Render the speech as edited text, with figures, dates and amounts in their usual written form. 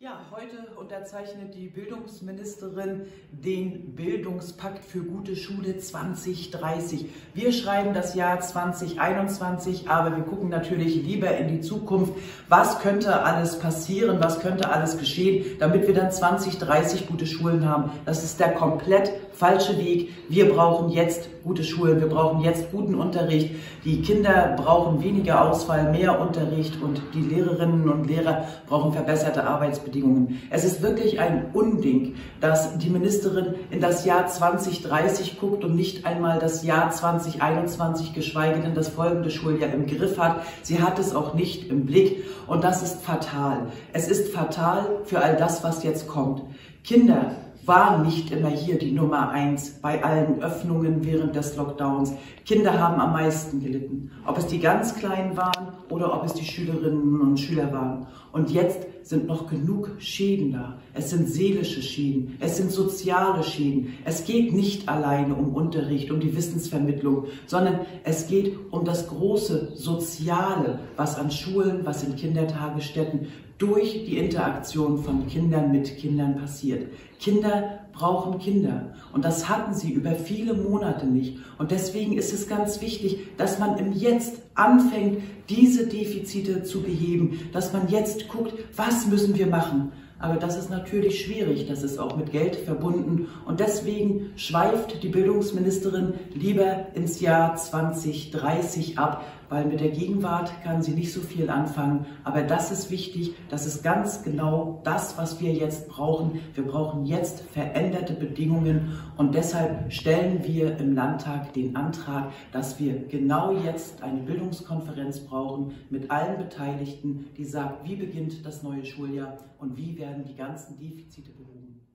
Ja, heute unterzeichnet die Bildungsministerin den Bildungspakt für gute Schule 2030. Wir schreiben das Jahr 2021, aber wir gucken natürlich lieber in die Zukunft. Was könnte alles passieren, was könnte alles geschehen, damit wir dann 2030 gute Schulen haben? Das ist der komplett falsche Weg. Wir brauchen jetzt gute Schulen, wir brauchen jetzt guten Unterricht. Die Kinder brauchen weniger Ausfall, mehr Unterricht und die Lehrerinnen und Lehrer brauchen verbesserte Arbeitsbedingungen. Es ist wirklich ein Unding, dass die Ministerin in das Jahr 2030 guckt und nicht einmal das Jahr 2021, geschweige denn das folgende Schuljahr im Griff hat. Sie hat es auch nicht im Blick und das ist fatal. Es ist fatal für all das, was jetzt kommt. Kinder waren nicht immer hier die Nummer 1 bei allen Öffnungen während des Lockdowns. Kinder haben am meisten gelitten, ob es die ganz Kleinen waren oder ob es die Schülerinnen und Schüler waren. Und jetzt sind noch genug Schäden da. Es sind seelische Schäden, es sind soziale Schäden. Es geht nicht alleine um Unterricht, um die Wissensvermittlung, sondern es geht um das große Soziale, was an Schulen, was in Kindertagesstätten durch die Interaktion von Kindern mit Kindern passiert. Kinder brauchen Kinder und das hatten sie über viele Monate nicht. Und deswegen ist es ganz wichtig, dass man im Jetzt anfängt, diese Defizite zu beheben, dass man jetzt guckt, was müssen wir machen. Aber das ist natürlich schwierig, das ist auch mit Geld verbunden und deswegen schweift die Bildungsministerin lieber ins Jahr 2030 ab, weil mit der Gegenwart kann sie nicht so viel anfangen. Aber das ist wichtig, das ist ganz genau das, was wir jetzt brauchen. Wir brauchen jetzt veränderte Bedingungen und deshalb stellen wir im Landtag den Antrag, dass wir genau jetzt eine Bildungskonferenz brauchen mit allen Beteiligten, die sagt, wie beginnt das neue Schuljahr und wie werden die ganzen Defizite behoben.